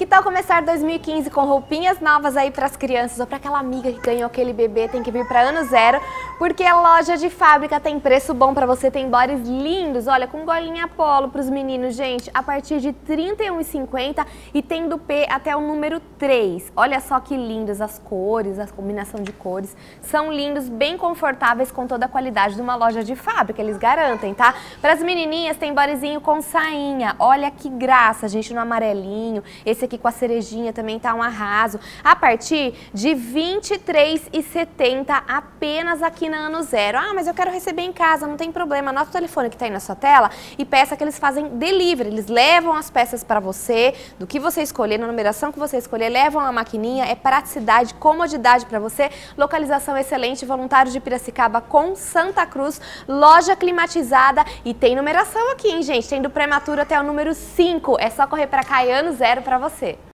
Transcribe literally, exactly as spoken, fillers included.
Que tal começar dois mil e quinze com roupinhas novas aí para as crianças ou para aquela amiga que ganhou aquele bebê? Tem que vir para Ano Zero, porque a loja de fábrica tem preço bom para você, tem bodies lindos, olha, com golinha polo para os meninos, gente, a partir de trinta e um reais e cinquenta centavos e tem do P até o número três. Olha só que lindos as cores, a combinação de cores, são lindos, bem confortáveis, com toda a qualidade de uma loja de fábrica, eles garantem, tá? Para as menininhas tem bodyzinho com sainha, olha que graça, gente, no amarelinho, esse aqui com a cerejinha também tá um arraso, a partir de vinte e três reais e setenta centavos apenas aqui na Ano Zero. Ah, mas eu quero receber em casa, não tem problema, anota o telefone que tá aí na sua tela e peça que eles fazem delivery, eles levam as peças para você, do que você escolher, na numeração que você escolher, levam a maquininha, é praticidade, comodidade para você, localização excelente, voluntários de Piracicaba com Santa Cruz, loja climatizada e tem numeração aqui, hein, gente, tem do prematuro até o número cinco, é só correr para cá e Ano Zero para você.